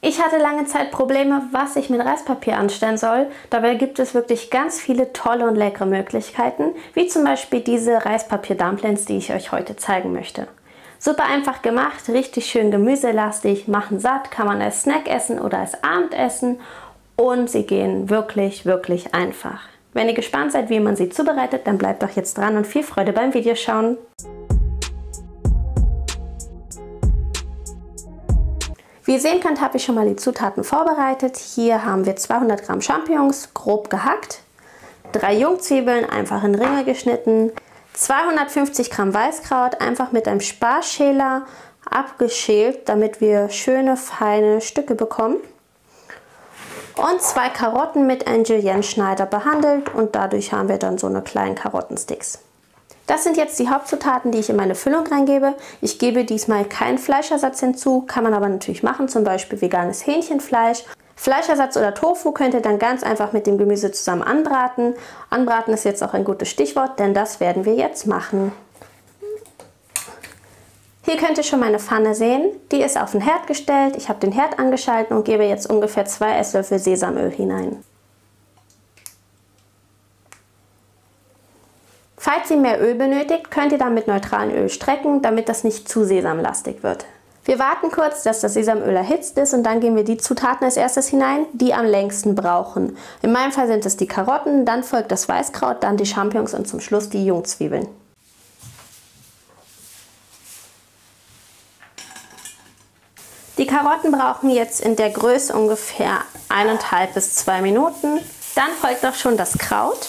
Ich hatte lange Zeit Probleme, was ich mit Reispapier anstellen soll. Dabei gibt es wirklich ganz viele tolle und leckere Möglichkeiten, wie zum Beispiel diese Reispapier-Dumplings, die ich euch heute zeigen möchte. Super einfach gemacht, richtig schön gemüselastig, machen satt, kann man als Snack essen oder als Abendessen und sie gehen wirklich, wirklich einfach. Wenn ihr gespannt seid, wie man sie zubereitet, dann bleibt doch jetzt dran und viel Freude beim Videoschauen. Wie ihr sehen könnt, habe ich schon mal die Zutaten vorbereitet. Hier haben wir 200 Gramm Champignons, grob gehackt, 3 Jungzwiebeln, einfach in Ringe geschnitten, 250 Gramm Weißkraut, einfach mit einem Sparschäler abgeschält, damit wir schöne, feine Stücke bekommen. Und 2 Karotten mit einem Julienne-Schneider behandelt und dadurch haben wir dann so eine kleinen Karottensticks. Das sind jetzt die Hauptzutaten, die ich in meine Füllung reingebe. Ich gebe diesmal keinen Fleischersatz hinzu, kann man aber natürlich machen, zum Beispiel veganes Hähnchenfleisch. Fleischersatz oder Tofu könnt ihr dann ganz einfach mit dem Gemüse zusammen anbraten. Anbraten ist jetzt auch ein gutes Stichwort, denn das werden wir jetzt machen. Hier könnt ihr schon meine Pfanne sehen. Die ist auf den Herd gestellt. Ich habe den Herd angeschaltet und gebe jetzt ungefähr 2 Esslöffel Sesamöl hinein. Falls ihr mehr Öl benötigt, könnt ihr dann mit neutralem Öl strecken, damit das nicht zu sesamlastig wird. Wir warten kurz, dass das Sesamöl erhitzt ist und dann geben wir die Zutaten als erstes hinein, die am längsten brauchen. In meinem Fall sind es die Karotten, dann folgt das Weißkraut, dann die Champignons und zum Schluss die Jungzwiebeln. Die Karotten brauchen jetzt in der Größe ungefähr 1,5 bis 2 Minuten. Dann folgt auch schon das Kraut.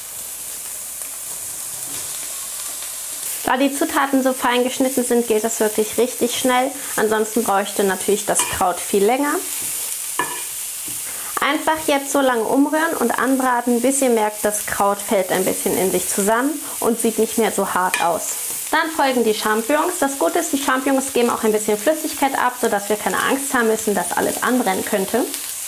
Da die Zutaten so fein geschnitten sind, geht das wirklich richtig schnell. Ansonsten bräuchte natürlich das Kraut viel länger. Einfach jetzt so lange umrühren und anbraten, bis ihr merkt, das Kraut fällt ein bisschen in sich zusammen und sieht nicht mehr so hart aus. Dann folgen die Champignons. Das Gute ist, die Champignons geben auch ein bisschen Flüssigkeit ab, sodass wir keine Angst haben müssen, dass alles anbrennen könnte.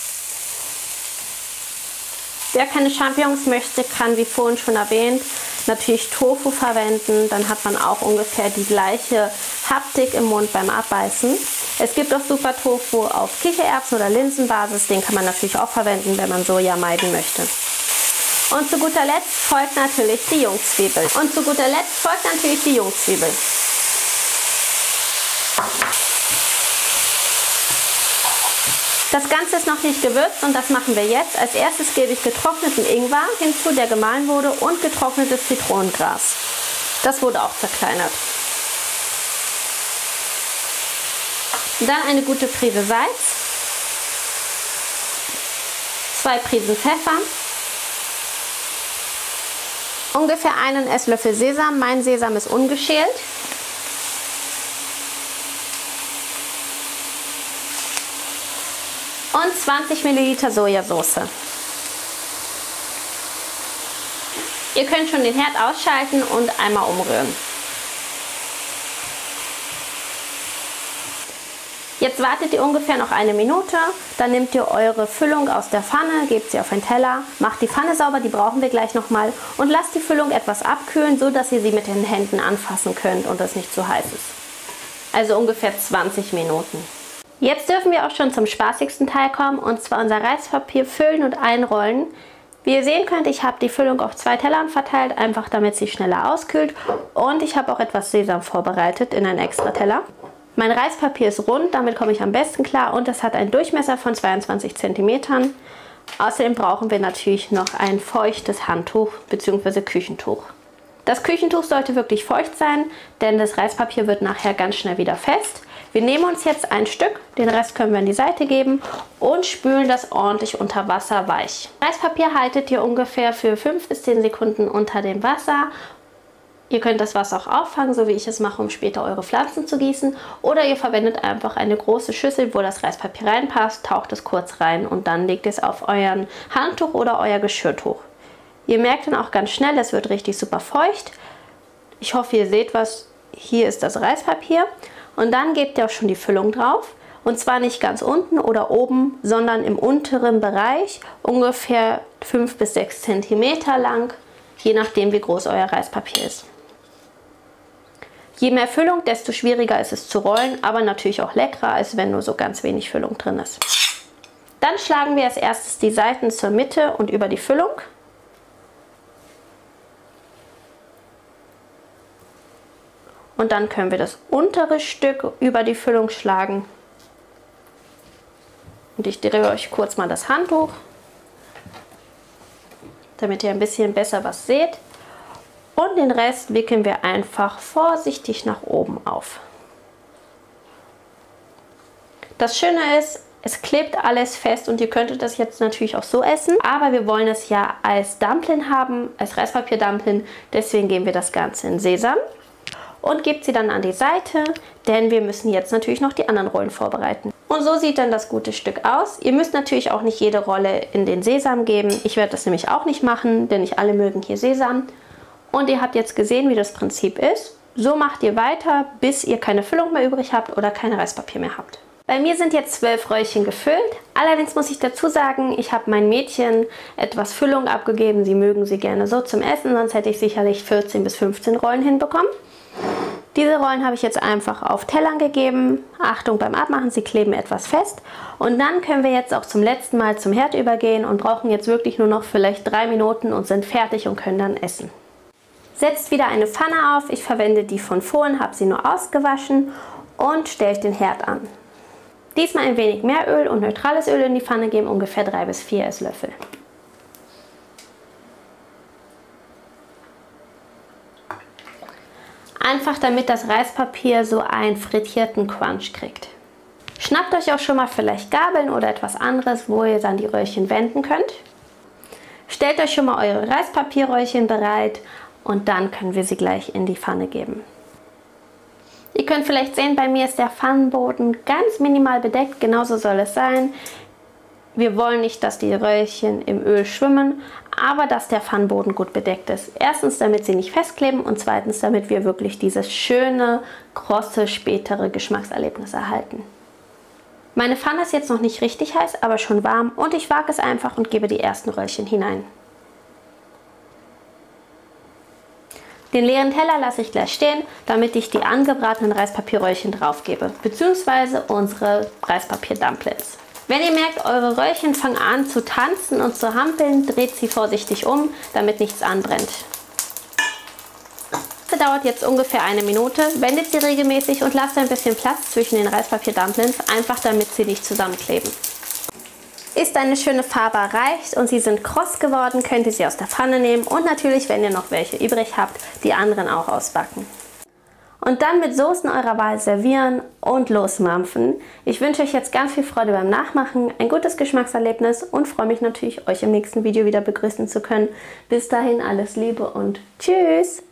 Wer keine Champignons möchte, kann, wie vorhin schon erwähnt, natürlich Tofu verwenden. Dann hat man auch ungefähr die gleiche Haptik im Mund beim Abbeißen. Es gibt auch super Tofu auf Kichererbsen- oder Linsenbasis. Den kann man natürlich auch verwenden, wenn man Soja meiden möchte. Und zu guter Letzt folgt natürlich die Jungzwiebel. Das Ganze ist noch nicht gewürzt und das machen wir jetzt. Als erstes gebe ich getrockneten Ingwer hinzu, der gemahlen wurde, und getrocknetes Zitronengras. Das wurde auch zerkleinert. Dann eine gute Prise Salz, 2 Prisen Pfeffer, ungefähr 1 Esslöffel Sesam. Mein Sesam ist ungeschält. Und 20 Milliliter Sojasauce. Ihr könnt schon den Herd ausschalten und einmal umrühren. Jetzt wartet ihr ungefähr noch 1 Minute, dann nehmt ihr eure Füllung aus der Pfanne, gebt sie auf einen Teller, macht die Pfanne sauber, die brauchen wir gleich nochmal, und lasst die Füllung etwas abkühlen, so dass ihr sie mit den Händen anfassen könnt und es nicht zu heiß ist. Also ungefähr 20 Minuten. Jetzt dürfen wir auch schon zum spaßigsten Teil kommen, und zwar unser Reispapier füllen und einrollen. Wie ihr sehen könnt, ich habe die Füllung auf 2 Tellern verteilt, einfach damit sie schneller auskühlt, und ich habe auch etwas Sesam vorbereitet in einen extra Teller. Mein Reispapier ist rund, damit komme ich am besten klar, und es hat einen Durchmesser von 22 cm. Außerdem brauchen wir natürlich noch ein feuchtes Handtuch bzw. Küchentuch. Das Küchentuch sollte wirklich feucht sein, denn das Reispapier wird nachher ganz schnell wieder fest. Wir nehmen uns jetzt ein Stück, den Rest können wir in die Seite geben und spülen das ordentlich unter Wasser weich. Reispapier haltet ihr ungefähr für 5 bis 10 Sekunden unter dem Wasser. Ihr könnt das Wasser auch auffangen, so wie ich es mache, um später eure Pflanzen zu gießen. Oder ihr verwendet einfach eine große Schüssel, wo das Reispapier reinpasst, taucht es kurz rein und dann legt es auf euren Handtuch oder euer Geschirrtuch. Ihr merkt dann auch ganz schnell, es wird richtig super feucht. Ich hoffe, ihr seht was. Hier ist das Reispapier. Und dann gebt ihr auch schon die Füllung drauf. Und zwar nicht ganz unten oder oben, sondern im unteren Bereich, ungefähr 5 bis 6 cm lang, je nachdem wie groß euer Reispapier ist. Je mehr Füllung, desto schwieriger ist es zu rollen, aber natürlich auch leckerer, als wenn nur so ganz wenig Füllung drin ist. Dann schlagen wir als erstes die Seiten zur Mitte und über die Füllung. Und dann können wir das untere Stück über die Füllung schlagen. Und ich drehe euch kurz mal das Handtuch, damit ihr ein bisschen besser was seht. Und den Rest wickeln wir einfach vorsichtig nach oben auf. Das Schöne ist, es klebt alles fest und ihr könntet das jetzt natürlich auch so essen. Aber wir wollen es ja als Dumpling haben, als Reispapier-Dumpling. Deswegen geben wir das Ganze in Sesam. Und gebt sie dann an die Seite, denn wir müssen jetzt natürlich noch die anderen Rollen vorbereiten. Und so sieht dann das gute Stück aus. Ihr müsst natürlich auch nicht jede Rolle in den Sesam geben. Ich werde das nämlich auch nicht machen, denn nicht alle mögen hier Sesam. Und ihr habt jetzt gesehen, wie das Prinzip ist. So macht ihr weiter, bis ihr keine Füllung mehr übrig habt oder kein Reispapier mehr habt. Bei mir sind jetzt 12 Röllchen gefüllt. Allerdings muss ich dazu sagen, ich habe meinen Mädchen etwas Füllung abgegeben. Sie mögen sie gerne so zum Essen, sonst hätte ich sicherlich 14 bis 15 Rollen hinbekommen. Diese Rollen habe ich jetzt einfach auf Tellern gegeben. Achtung beim Abmachen, sie kleben etwas fest. Und dann können wir jetzt auch zum letzten Mal zum Herd übergehen und brauchen jetzt wirklich nur noch vielleicht 3 Minuten und sind fertig und können dann essen. Setzt wieder eine Pfanne auf. Ich verwende die von vorhin, habe sie nur ausgewaschen und stellt den Herd an. Diesmal ein wenig mehr Öl und neutrales Öl in die Pfanne geben, ungefähr 3 bis 4 Esslöffel. Einfach damit das Reispapier so einen frittierten Crunch kriegt. Schnappt euch auch schon mal vielleicht Gabeln oder etwas anderes, wo ihr dann die Röllchen wenden könnt. Stellt euch schon mal eure Reispapierröllchen bereit und dann können wir sie gleich in die Pfanne geben. Ihr könnt vielleicht sehen, bei mir ist der Pfannenboden ganz minimal bedeckt, genauso soll es sein. Wir wollen nicht, dass die Röllchen im Öl schwimmen, aber dass der Pfannenboden gut bedeckt ist. Erstens, damit sie nicht festkleben und zweitens, damit wir wirklich dieses schöne, krosse, spätere Geschmackserlebnis erhalten. Meine Pfanne ist jetzt noch nicht richtig heiß, aber schon warm und ich wage es einfach und gebe die ersten Röllchen hinein. Den leeren Teller lasse ich gleich stehen, damit ich die angebratenen Reispapierröllchen drauf gebe, beziehungsweise unsere Reispapier-Dumplings. Wenn ihr merkt, eure Röllchen fangen an zu tanzen und zu hampeln, dreht sie vorsichtig um, damit nichts anbrennt. Das dauert jetzt ungefähr 1 Minute, wendet sie regelmäßig und lasst ein bisschen Platz zwischen den Reispapier-Dumplings, einfach damit sie nicht zusammenkleben. Ist eine schöne Farbe erreicht und sie sind kross geworden, könnt ihr sie aus der Pfanne nehmen und natürlich, wenn ihr noch welche übrig habt, die anderen auch ausbacken. Und dann mit Soßen eurer Wahl servieren und losmampfen. Ich wünsche euch jetzt ganz viel Freude beim Nachmachen, ein gutes Geschmackserlebnis und freue mich natürlich, euch im nächsten Video wieder begrüßen zu können. Bis dahin alles Liebe und tschüss!